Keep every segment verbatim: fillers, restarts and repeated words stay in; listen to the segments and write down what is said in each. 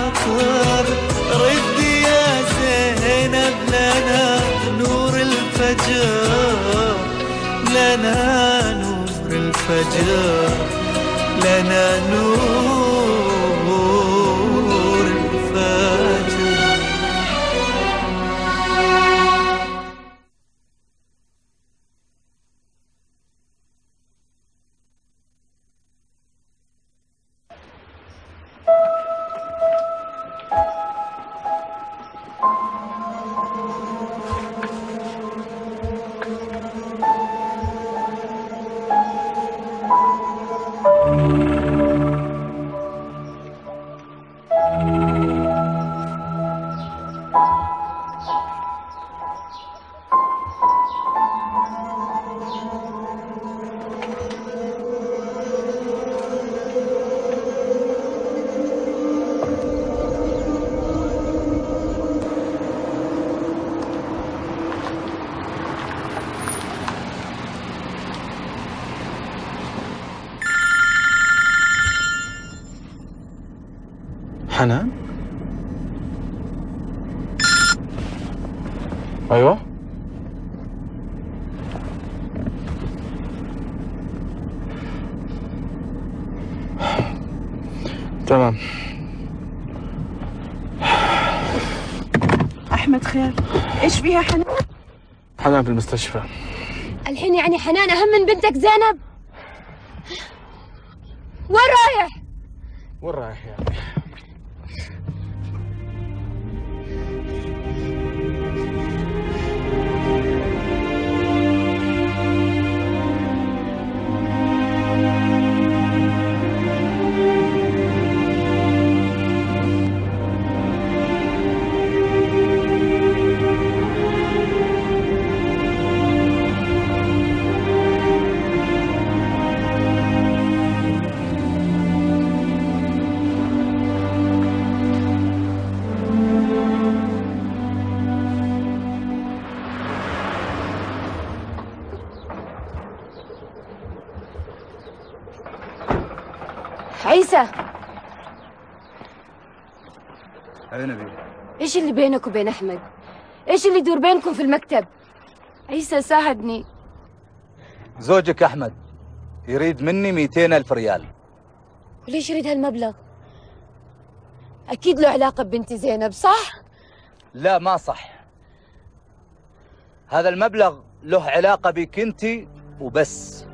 خاطر ردي يا زينب لنا نور الفجر لنا نور الفجر لنا نور الفجر. حنان؟ ايوه تمام. احمد خير، ايش فيها حنان؟ حنان في المستشفى الحين. يعني حنان اهم من بنتك زينب؟ وين رايح؟ وين رايح يعني؟ عيسى، اي نبيل؟ ايش اللي بينك وبين احمد؟ ايش اللي يدور بينكم في المكتب؟ عيسى ساعدني. زوجك احمد يريد مني مئتين الف ريال. وليش يريد هالمبلغ؟ اكيد له علاقه ببنتي زينب، صح؟ لا ما صح، هذا المبلغ له علاقه بك انت وبس.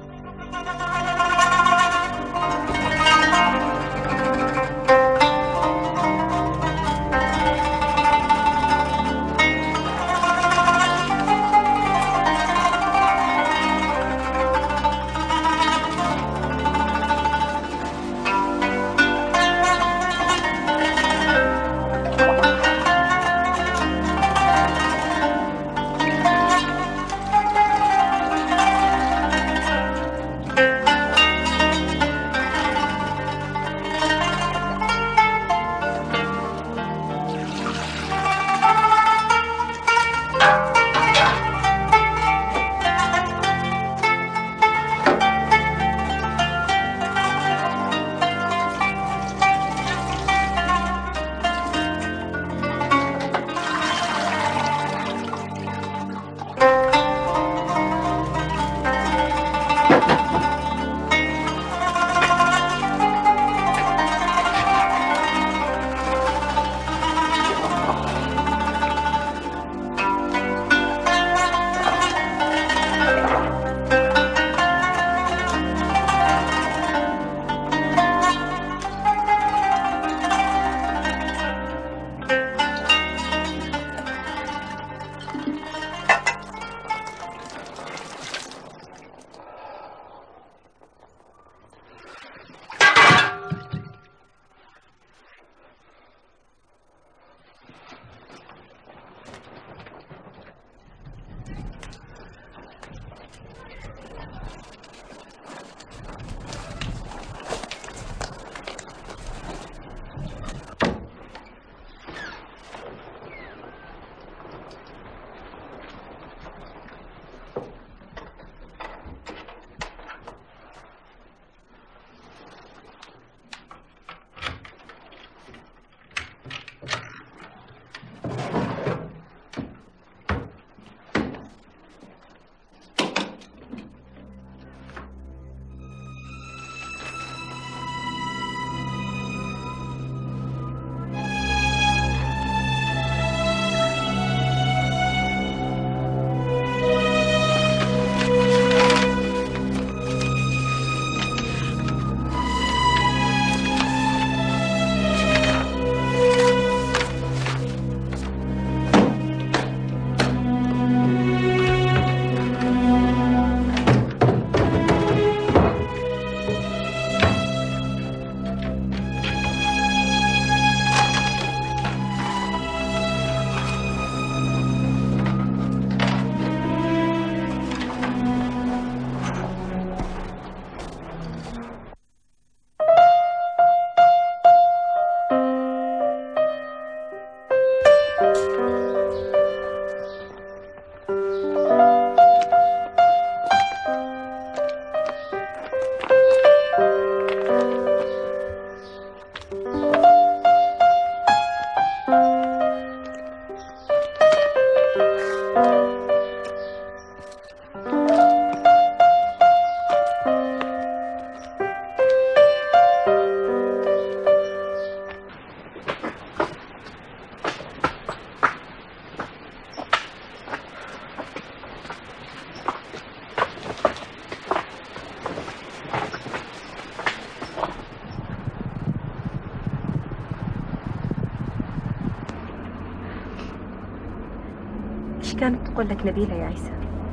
كانت تقول لك نبيلة يا عيسى؟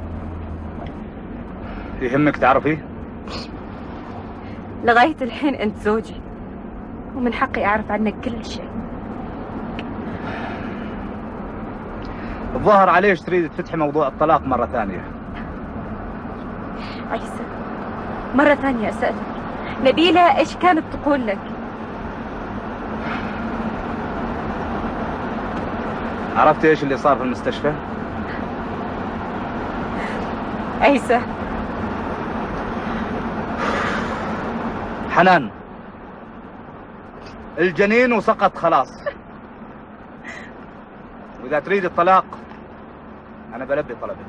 يهمك تعرفيه؟ لغاية الحين أنت زوجي، ومن حقي أعرف عنك كل شيء. الظاهر عليش تريد تفتحي موضوع الطلاق مرة ثانية. عيسى، مرة ثانية أسألك، نبيلة إيش كانت تقول لك؟ عرفت إيش اللي صار في المستشفى؟ عيسى، حنان، الجنين وسقط خلاص، وإذا تريد الطلاق أنا بلبي طلبك.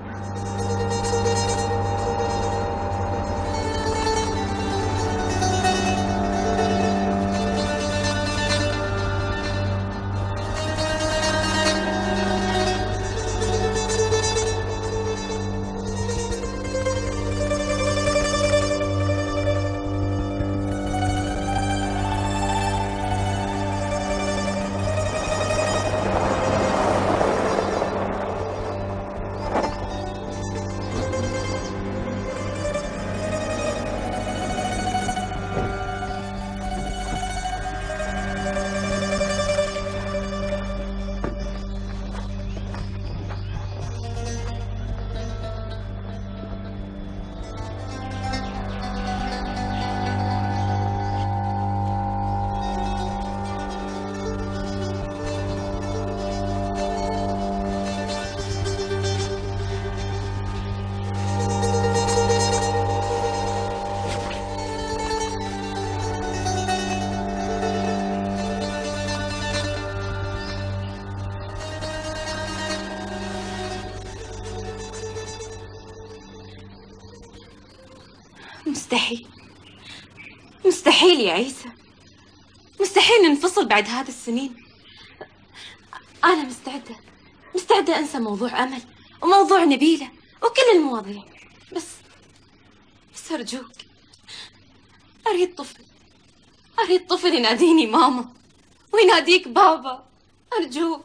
مستحيل مستحيل يا عيسى، مستحيل ننفصل بعد هذه السنين. أنا مستعدة مستعدة أنسى موضوع أمل وموضوع نبيلة وكل المواضيع، بس بس أرجوك، أريد طفل أريد طفل يناديني ماما ويناديك بابا، أرجوك.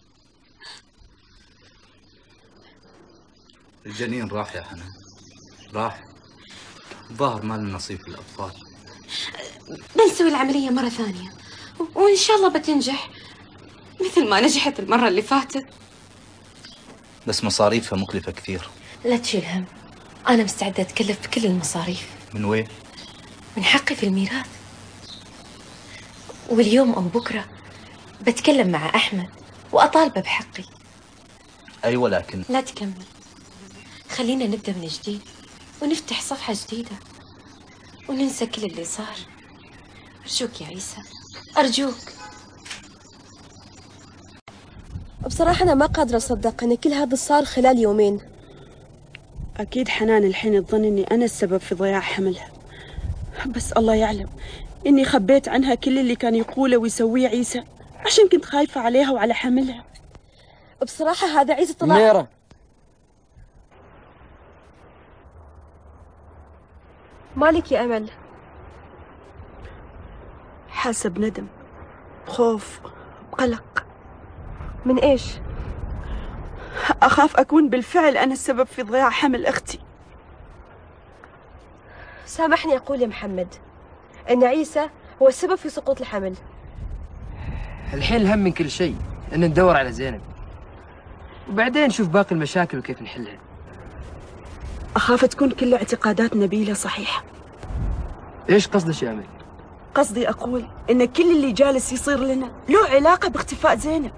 الجنين راح يا حنان، راح. ظاهر ما لنا نصيب في الأطفال. بنسوي العملية مرة ثانية وإن شاء الله بتنجح مثل ما نجحت المرة اللي فاتت. بس مصاريفها مكلفة كثير. لا تشيل هم، أنا مستعدة أتكلف بكل المصاريف. من وين؟ من حقي في الميراث. واليوم أو بكرة بتكلم مع أحمد وأطالبه بحقي. أيوة لكن لا تكمل، خلينا نبدأ من جديد ونفتح صفحة جديدة وننسى كل اللي صار. أرجوك يا عيسى، أرجوك. بصراحة أنا ما قادرة أصدق أن كل هذا صار خلال يومين. أكيد حنان الحين تظن أني أنا السبب في ضياع حملها، بس الله يعلم إني خبيت عنها كل اللي كان يقوله ويسويه عيسى عشان كنت خايفة عليها وعلى حملها. بصراحة هذا عيسى طلع منيرة، مالك يا أمل؟ حاسة بندم، خوف، قلق. من إيش؟ أخاف أكون بالفعل أنا السبب في ضياع حمل أختي. سامحني أقول يا محمد أن عيسى هو السبب في سقوط الحمل. الحين الهم من كل شيء ان ندور على زينب، وبعدين نشوف باقي المشاكل وكيف نحلها. أخاف تكون كل اعتقادات نبيلة صحيحة. ايش قصدك يا امل؟ قصدي أقول إن كل اللي جالس يصير لنا له علاقة باختفاء زينب.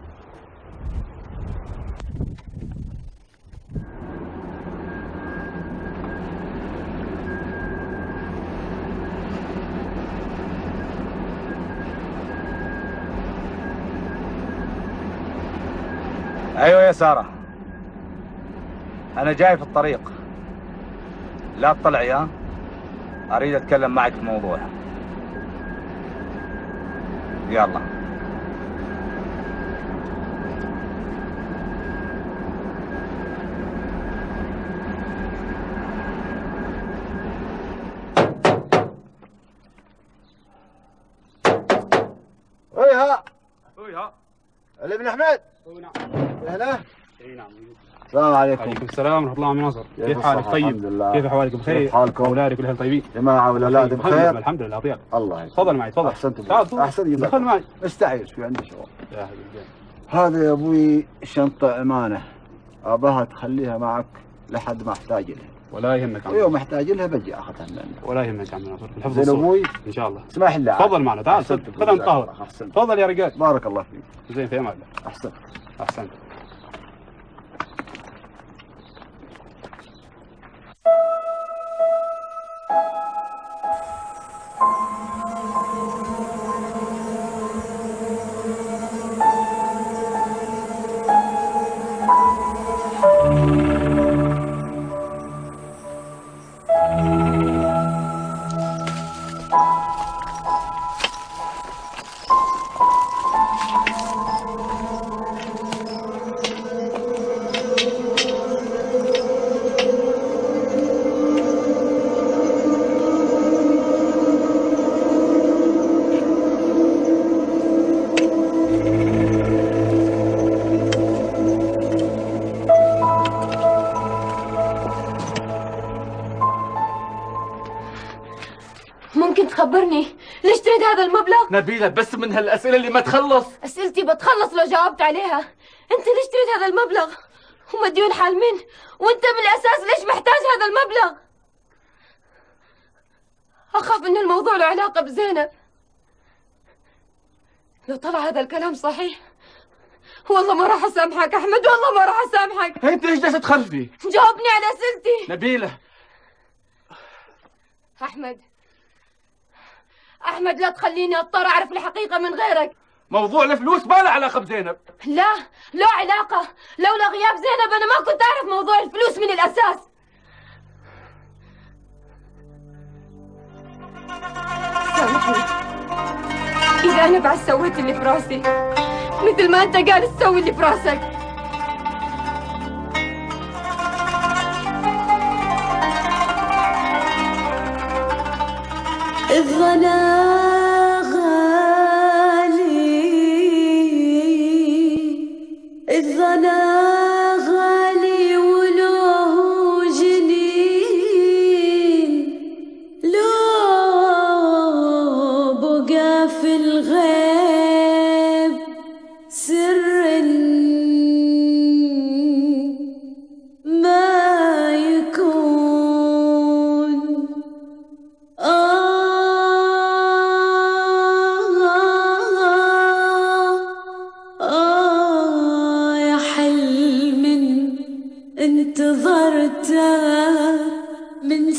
أيوة يا سارة، أنا جاي في الطريق، لا تطلعي ها، أريد أتكلم معك في موضوع. يلا. ويها ويها علي بن أحمد. هنا اي نعم. السلام عليكم. وعليكم السلام ورحمه الله عم ناصر. كيف حالك؟ طيب الحمد لله. كيف احوالكم؟ بخير؟ كيف حالكم؟ اولادك كلهم طيبين؟ جماعه والاولاد بخير؟ الحمد لله. اطيب. الله يسلمك. تفضل معي تفضل. احسنت تعال احسن. دخل معي. استعير شوي عندي شغل. يا حبيبي. هذا يا ابوي شنطه امانه، اباها تخليها معك لحد ما احتاج لها. ولا يهمك عم. ويوم احتاج لها بجي اخذها منك. ولا يهمك عم ناصر. الحفظ زين والصون. ابوي؟ ان شاء الله. اسمح لي. تفضل معنا تعال خذ قهوه. تفضل يا رجال. بارك الله فيك. زين في امان الله. احسنت. احسنت. ممكن تخبرني ليش تريد هذا المبلغ؟ نبيلة بس من هالأسئلة اللي ما تخلص. أسئلتي بتخلص لو جاوبت عليها. أنت ليش تريد هذا المبلغ؟ ومديون حال من؟ وأنت من الأساس ليش محتاج هذا المبلغ؟ أخاف إن الموضوع له علاقة بزينب. لو طلع هذا الكلام صحيح والله ما راح أسامحك أحمد، والله ما راح أسامحك. أنت ليش جالسة تخرفي؟ جاوبني على أسئلتي. نبيلة. أحمد أحمد لا تخليني أضطر أعرف الحقيقة من غيرك. موضوع الفلوس ما له علاقة بزينب. لا له علاقة. لولا غياب زينب أنا ما كنت أعرف موضوع الفلوس من الأساس. سامحني إذا أنا بعد سويت اللي في راسي مثل ما أنت قال تسوي اللي في راسك. الظنا غالي الظنا غالي ولو جنين لو بقى في الغيب سر ما يكون. آه انتظرته من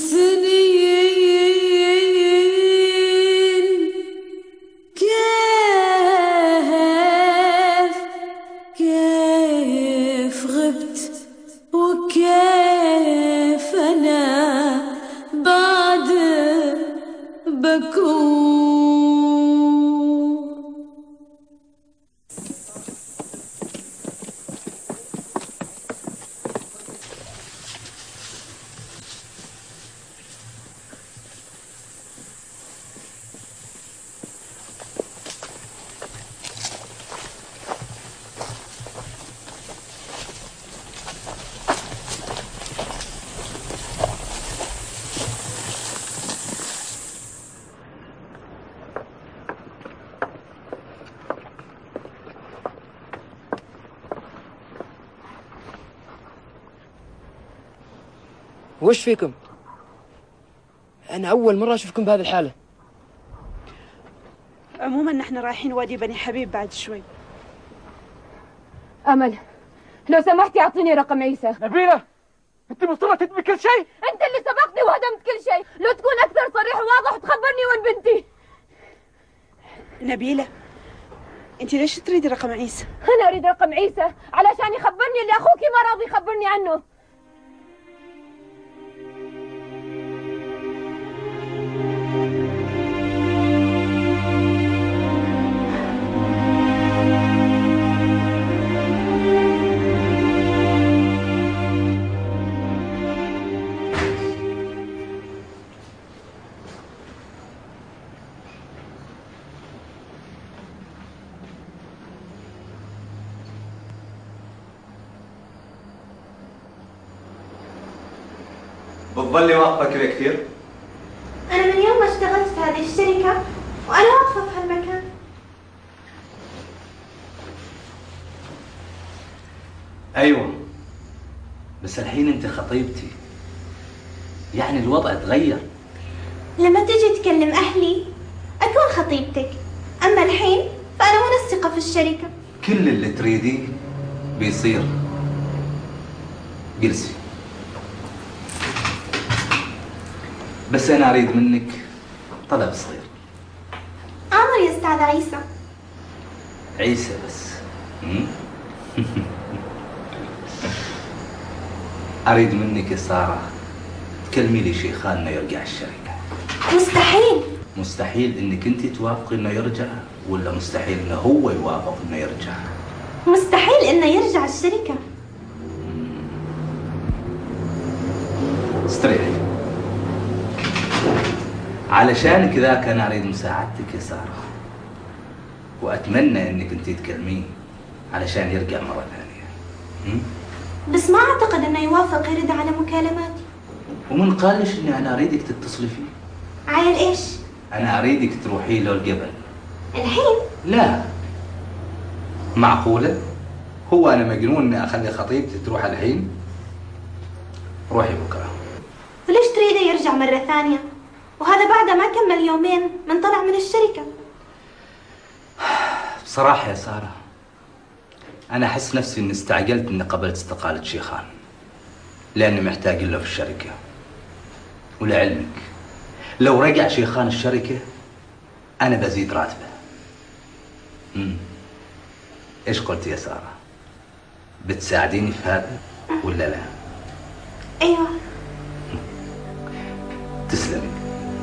سنين كيف كيف غبت وكيف أنا بعد بكون. وش فيكم؟ أنا أول مرة أشوفكم بهذه الحالة. عموما نحن رايحين وادي بني حبيب بعد شوي. أمل لو سمحتي أعطيني رقم عيسى. نبيلة أنت مصرة تدمي كل شيء؟ أنت اللي سبقتني وهدمت كل شيء. لو تكون أكثر صريح وواضح وتخبرني وين بنتي. نبيلة أنت ليش تريدي رقم عيسى؟ أنا أريد رقم عيسى علشان يخبرني اللي أخوك ما راضي يخبرني عنه. بتظلي واقفة كذا كثير؟ أنا من يوم ما اشتغلت في هذه الشركة وأنا واقفة في هالمكان. أيوة، بس الحين أنت خطيبتي، يعني الوضع تغير. لما تجي تكلم أهلي أكون خطيبتك، أما الحين فأنا منسقة في الشركة. كل اللي تريديه بيصير. جلسي. بس أنا أريد منك طلب صغير. أمر يا أستاذ عيسى. عيسى بس. أريد منك يا سارة تكلمي لي شيخان إنه يرجع الشركة. مستحيل. مستحيل إنك أنت توافقي إنه يرجع، ولا مستحيل إنه هو يوافق إنه يرجع؟ مستحيل إنه يرجع الشركة. استريحي. علشان كذا كان أريد مساعدتك يا سارة، وأتمنى إنك أنت تكلميه علشان يرجع مرة ثانية. بس ما أعتقد إنه يوافق يرد على مكالماتي. ومن قالش إني أنا أريدك تتصلي فيه؟ عايل إيش؟ أنا أريدك تروحي له الجبل. الحين؟ لا. معقولة؟ هو أنا مجنون إني أخلي خطيبتي تروح الحين؟ روحي بكرة. وليش تريده يرجع مرة ثانية؟ وهذا بعد ما كمل يومين من طلع من الشركة. بصراحة يا سارة أنا أحس نفسي إني استعجلت إني قبلت استقالة شيخان، لأني محتاج له في الشركة. ولعلمك لو رجع شيخان الشركة أنا بزيد راتبه. امم إيش قلت يا سارة؟ بتساعديني في هذا ولا لا؟ أيوة. تسلمي.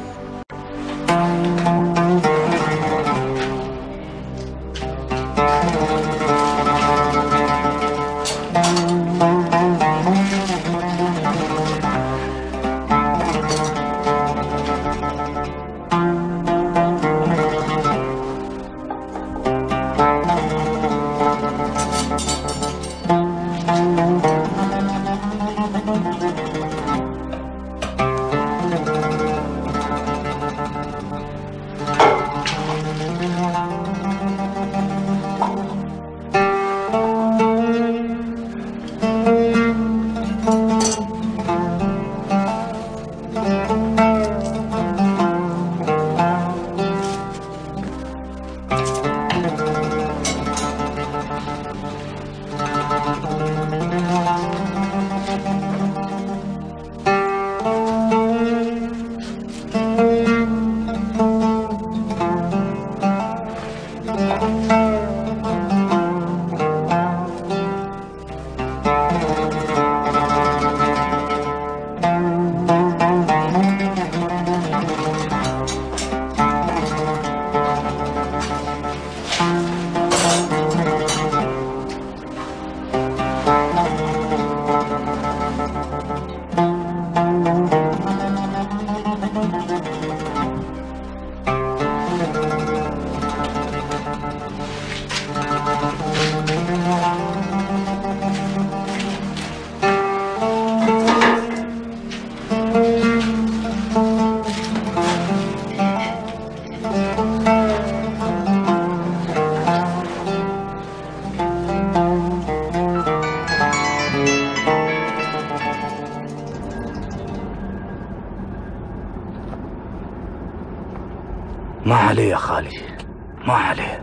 ما عليه يا خالي، ما عليه.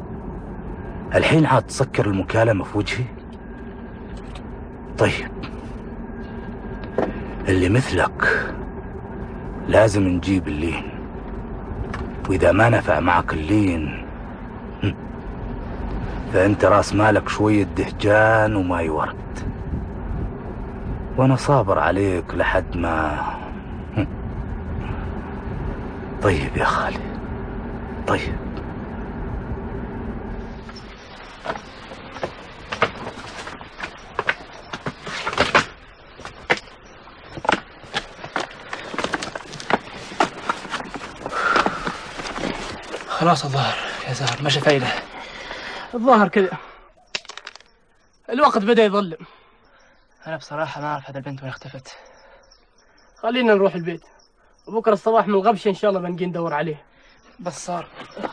الحين عاد تسكر المكالمة في وجهي؟ طيب اللي مثلك لازم نجيب اللين، وإذا ما نفع معك اللين فأنت راس مالك شوية دهجان وماي ورد، وأنا صابر عليك لحد ما. طيب يا خالي، طيب. خلاص الظاهر يا زهر ماشي فايدة. الظاهر كذا الوقت بدأ يظلم. أنا بصراحة ما أعرف هذا البنت وين اختفت. خلينا نروح البيت، وبكره الصباح من الغبشه ان شاء الله بنجي ندور عليه. بس صار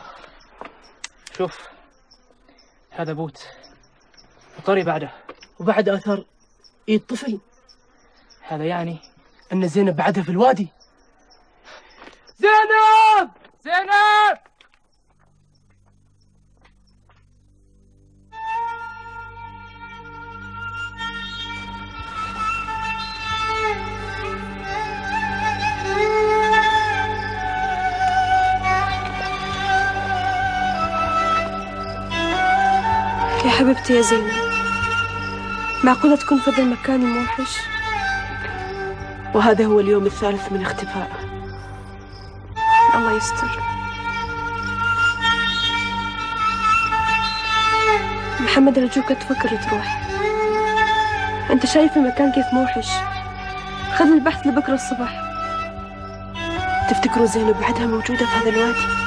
شوف، هذا بوت وطري بعده وبعد اثر ايد طفل، هذا يعني ان زينب بعدها في الوادي. زينب زينب يا حبيبتي يا زينب، معقولة تكون في ذا المكان الموحش؟ وهذا هو اليوم الثالث من اختفائه. الله يستر. محمد أرجوك تفكر تروح، أنت شايف المكان كيف موحش. خذ البحث لبكرة الصبح. تفتكروا زينب بعدها موجودة في هذا الوادي؟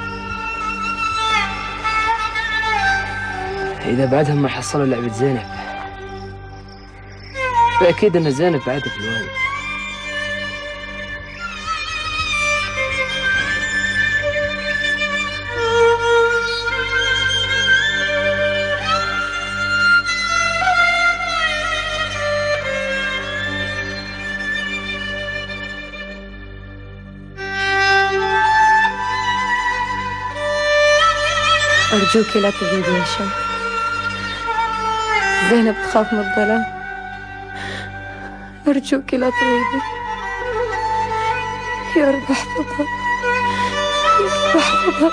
إذا بعدهم ما حصلوا لعبة زينب فأكيد أن زينب بعدها في الوادي. أرجوك لا تغيبي يا شمس، زينب تخاف من الظلام، أرجوك لا تغيبي يا رب احفظها احفظها.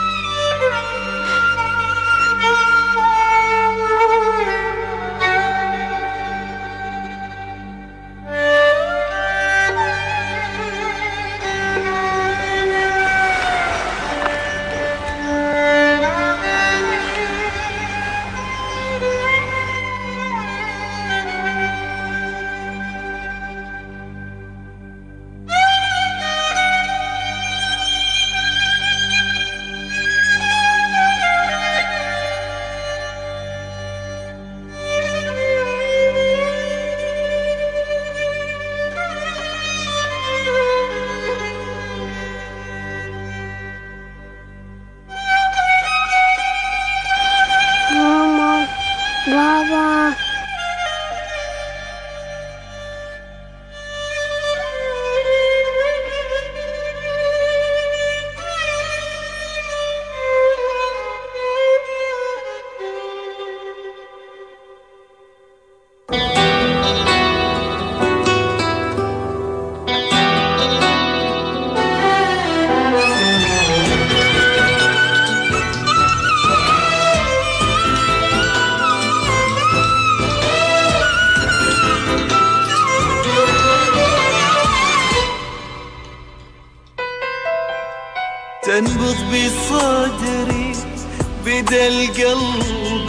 تنبض بصدري بدا القلب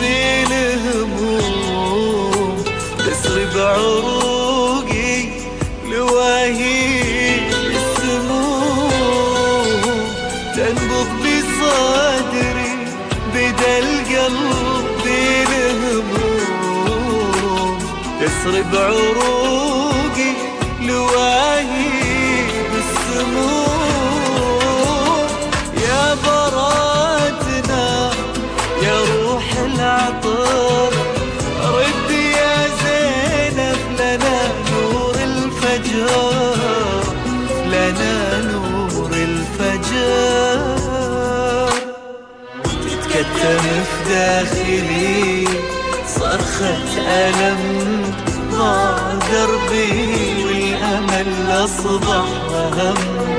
الهموم، تسري بعروقي لواهي السموم. تنبض بصدري بدا القلب الهموم، تسري بعروقي لواهي بالسموم. يا براتنا يا روح العطر، رد يا زينب لنا نور الفجر، لنا نور الفجر. تتكتم في داخلي صرخة ألم، ضاع دربي والأمل أصبح وهم.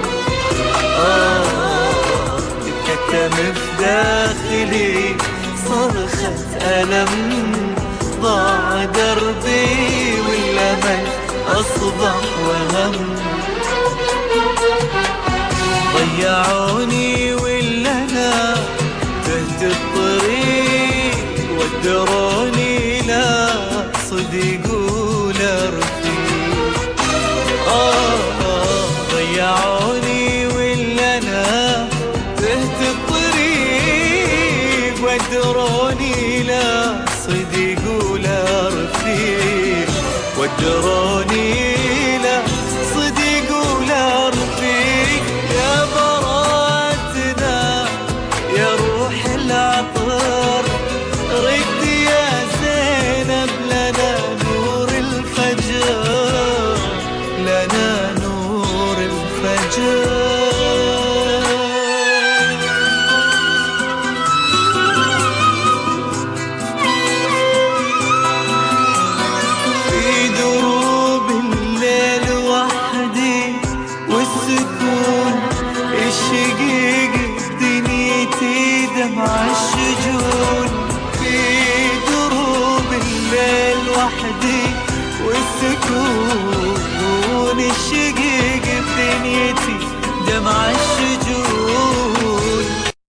آه تتكتم في داخلي صرخة ألم، ضاع دربي والأمل أصبح وهم. ضيعوني ولا أنا تهت الطريق، ودروني لا صديق ولا رفيق. آه ضيعوني ولا أنا تهت الطريق، ودروني لا صديق ولا رفيق، ودروني لا صديق وحدي والسكون الشقيق بدنيتي دمع الشجون